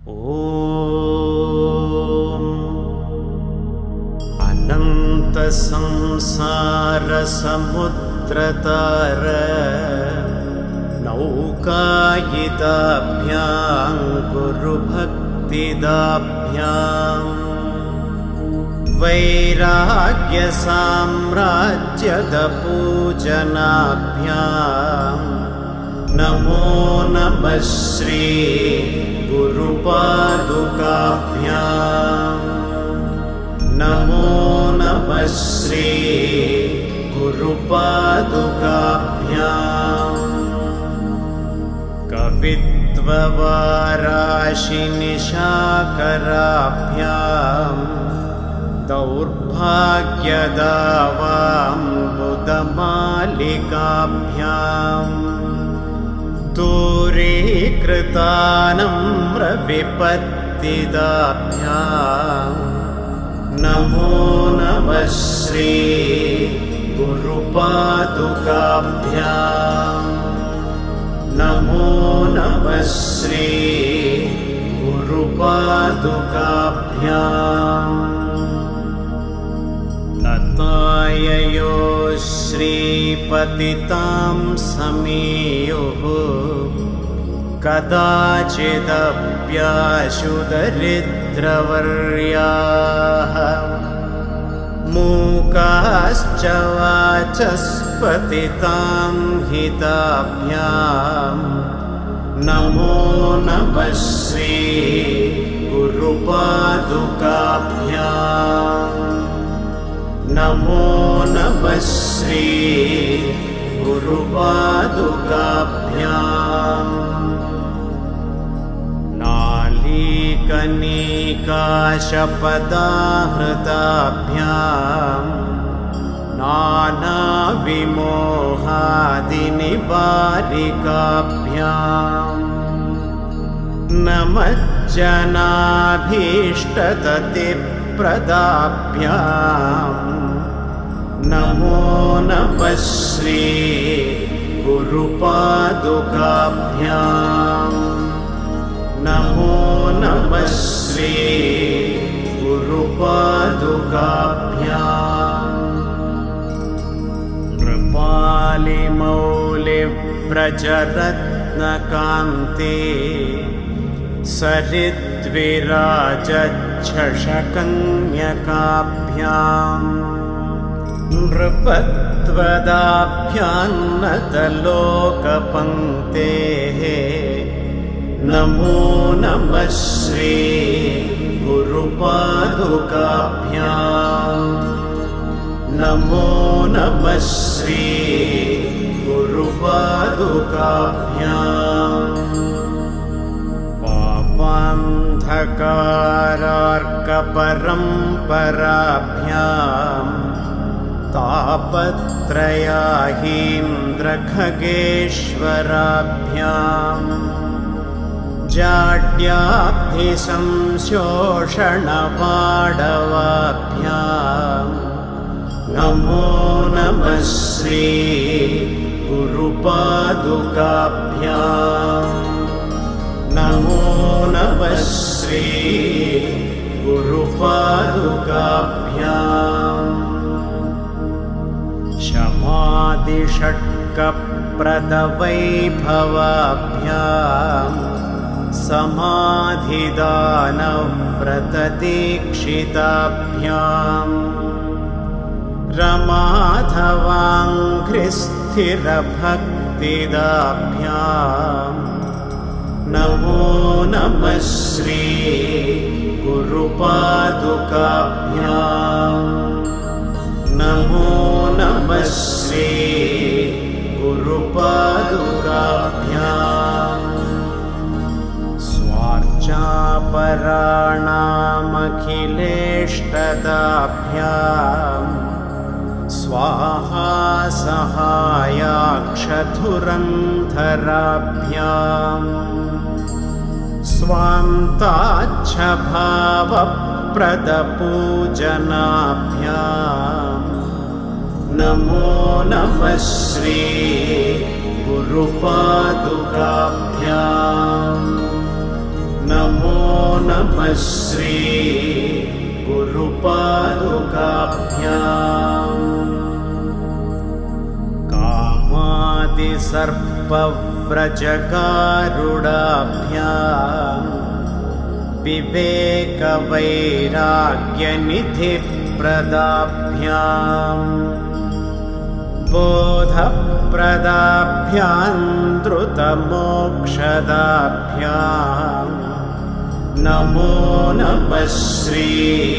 ॐ अनंत संसार समुद्रतार नौकायिताभ्यां गुरुभक्तिदाभ्यां वैराग्य साम्राज्यद पूजनाभ्यां नमो नमः श्री गुरुपादुकाभ्यां नमो नमः श्री गुरुपादुकाभ्यां कवित्ववाराशिनिशाकराभ्यां दौर्भाग्यदावाम्बुदमालिकाभ्यां दूरीकृतानम्रविपत्तिदाभ्यां नमो नमः श्री गुरुपादुकाभ्यां नमो नमः श्री गुरुपादुकाभ्यां लताययो श्रीपतितां समीयुः कदाचिदप्याशुदरिद्रवर्याः मूकाश्च वाचस्पतितां हिताभ्यां नमो नमः श्री गुरुपादुकाभ्यां नमो नमः श्री गुरुपादुकाभ्यां नालीकनीकाशपदाहृताभ्यां नानाविमोहादिनिवारिकाभ्यां नमज्जनाभीष्टततिप्रदाभ्यां नमो नमः श्री गुरुपादुकाभ्यां नमो नमः श्री गुरुपादुकाभ्यां नृपालिमौलिव्रजरत्नकान्ते सरिद्विराजच्छषकन्यकाभ्यां नृपत्वदाभ्यान्नतलोकपङ्क्तेः नमो नमः श्री गुरुपादुकाभ्यां नमो नमः श्री गुरुपादुकाभ्यां पापान्धकारार्कपरम्पराभ्यां तापत्रयाहीन्द्रखगेश्वराभ्यां जाड्याब्धिसंशोषणपाडवाभ्यां नमो नमः श्री गुरुपादुकाभ्यां नमो नमः श्री गुरुपादुकाभ्यां शमादिषट्कप्रदवैभवाभ्यां समाधिदानव्रतदीक्षिताभ्यां रमाधवाङ्घ्रिस्थिरभक्तिदाभ्यां नमो नमः श्री गुरुपादुकाभ्यां नमो नमः श्री गुरुपादुकाभ्यां स्वार्चापराणामखिलेष्टदाभ्यां स्वाहा सहायाक्षधुरन्धराभ्यां स्वान्ताच्छभावप्रदपूजनाभ्यां नमो नमः श्री गुरुपादुकाभ्यां नमो नमः श्री गुरुपादुकाभ्याम् कामादिसर्पव्रजगारुडाभ्याम् विवेकवैराग्यनिधिप्रदाभ्याम् बोधप्रदाभ्याम् धृतमोक्षदाभ्याम् नमो नमः श्री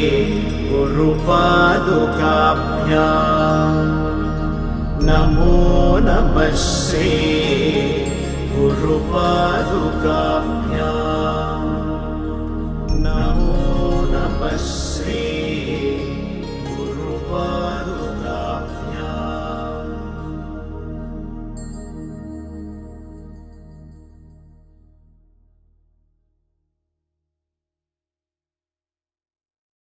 गुरुपादुकाभ्याम् नमो नमः श्री गुरुपादुकाभ्याम्।